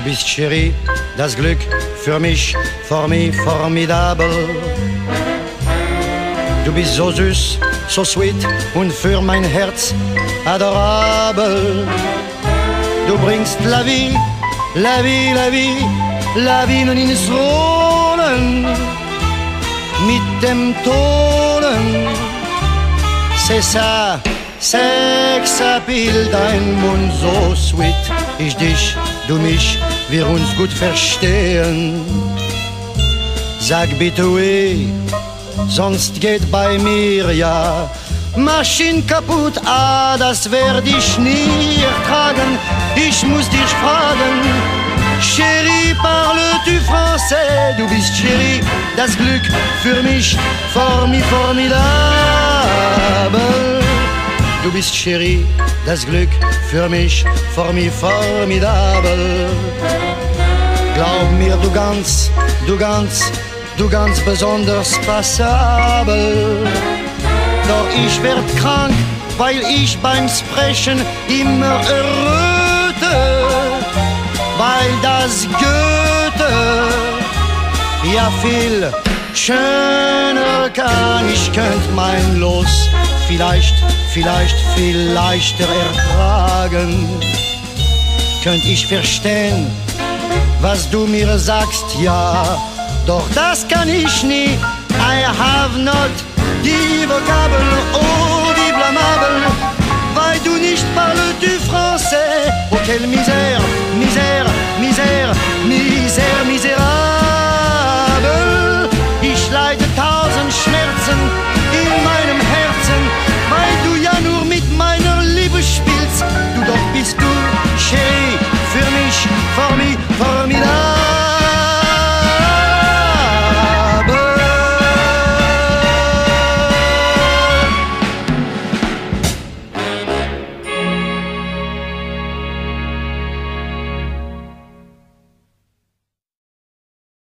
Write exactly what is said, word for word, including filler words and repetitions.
bist Cherie, das Glück für mich, for me, formidabel. Du bist so süß, so sweet und für mein Herz adorabel. Du bringst la vie, la vie, la vie, la vie nun ins Rollen mit dem Tonen. C'est ça, Sexappeal, dein Mund so sweet. Ich dich, du mich, wir uns gut verstehen. Sag bitte oui, sonst geht bei mir ja Maschine kaputt, ah, das werd ich nie ertragen. Ich muss dich fragen, Chérie, parles-tu français? Du bist Chérie, das Glück für mich, for me, formidabel. Du bist Chérie, das Glück für mich, for me, formidabel. Glaub mir, du ganz, du ganz, du ganz besonders passabel. Doch ich werd krank, weil ich beim Sprechen immer erröte, weil das Goethe ja viel schöner kann. Ich könnt mein Los vielleicht, vielleicht viel leichter ertragen. Könnt ich verstehen, was du mir sagst, ja, doch das kann ich nie. I have not die Vokabel, oh.